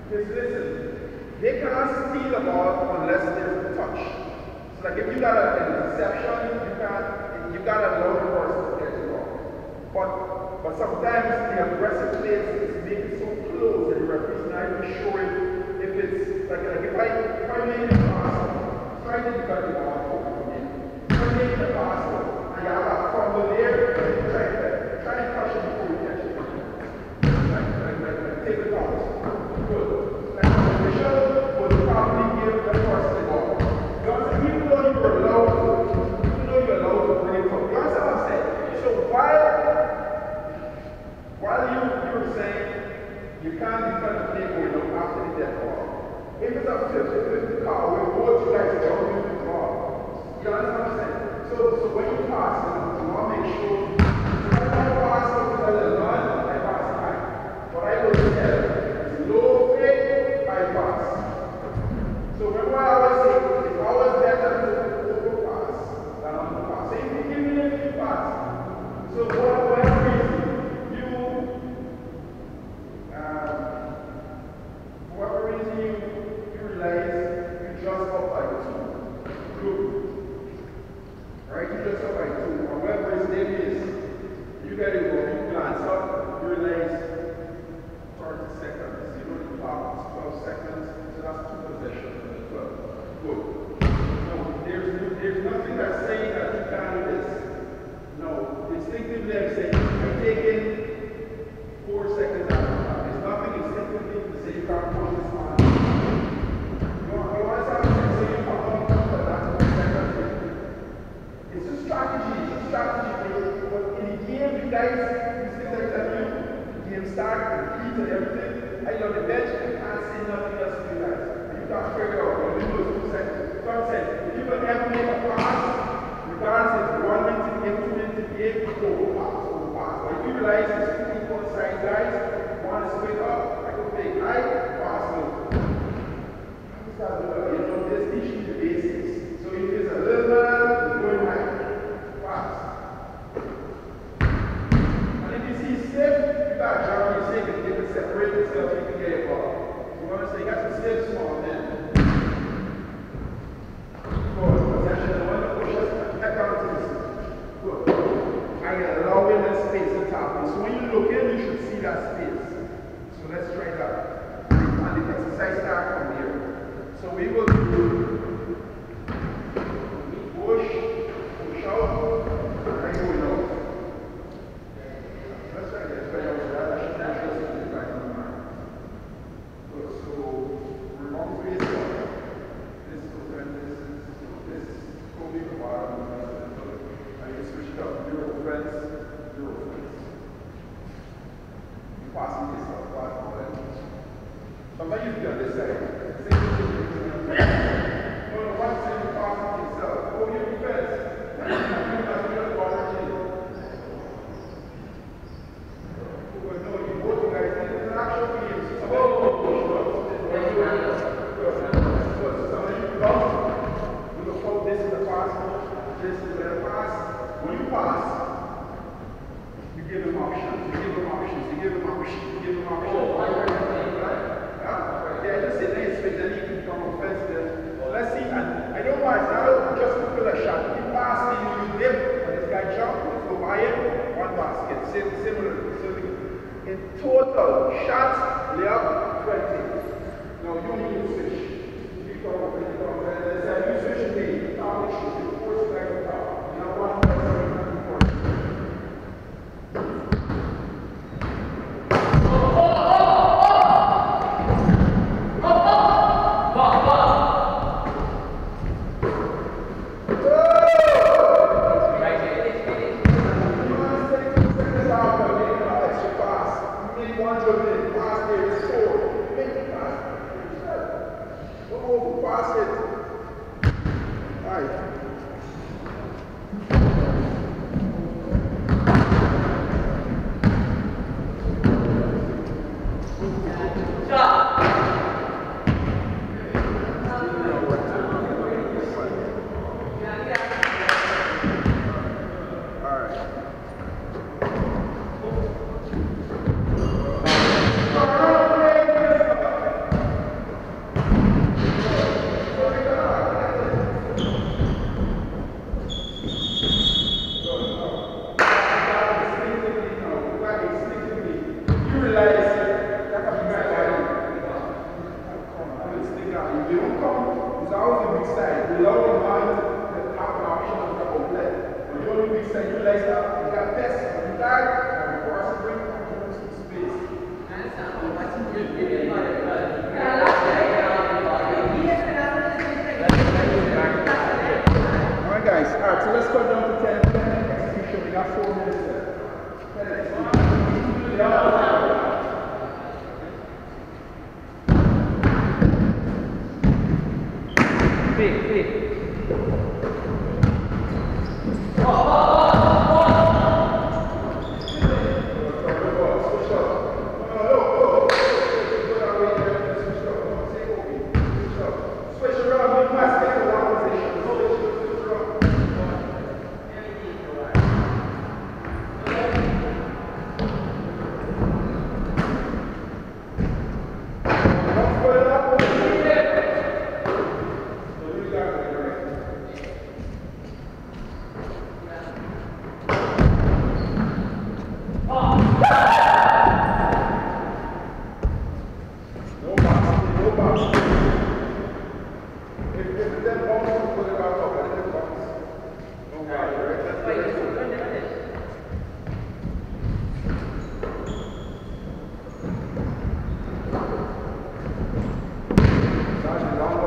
Because listen, they cannot steal the ball unless there's a touch. So like if you got an interception, you got to allow the person to get the ball. But sometimes the aggressive plays is make it so close that the referee's not even sure if it's like if I make a pass, try to get the ball from in. If I make the pass and you have a fumble there, try to touch it before you catch it. Like take the pass. Good. Like the official would probably give the person the ball. Because even though you're allowed to bring it up, you understand what I'm saying? So while you were saying you can't defend the play going up after the dead ball, if it's a 50-50 call where both you guys jump into the ball, you understand what I'm saying? So when you pass it, you want to make sure you don't pass it to the line, I pass high. What I will tell is low fake, high pass. So remember I always say it's always better to overpass than underpass. So if you give me a few passes, so whatever reason you realize you just up by 2. Good. Right? You just up by 2. However, his name is, you get it wrong, you glance up, you realize 30 seconds. You know the clock is 12 seconds, so that's 2 possessions in the 12. Good. No, there's nothing that's saying that you can't do this. No, instinctively I'm saying I'm taking 4 seconds out of the clock. There's nothing instinctively to say you can't push this on. It's a strategy, but in the game, you guys, these things I tell you, the game starts, the heat and everything, and you're on the bench, and you can't say nothing else to you guys. And you can't figure out, you lose those 2 seconds. So I'm saying, if you can ever make a pass, regardless if 1 minute to the game, 2 minutes to the game, overpass. But if you realize it's 2 equal size guys, one is straight up, I can fake high, pass low. You know, this teaches the basics. So if it's a little man, going high, fast. And if you see stiff, you got to jump your stick and get it separate itself, you can get a ball. You want to say, you got to stiff small then. Good. Possession, I want to push us back out to this. Good. And you're allowing that space on top. So when you look in, you should see that space. So let's try that. And the exercise starts from here. So we will do push out, and going out. That's right, that's right. That should naturally be right on the mark. Good, so remote face up. This open, this holding the bottom. And you switch it up. Your offense. You passing this up, sometimes you do on this side. Yeah, just sit there. Long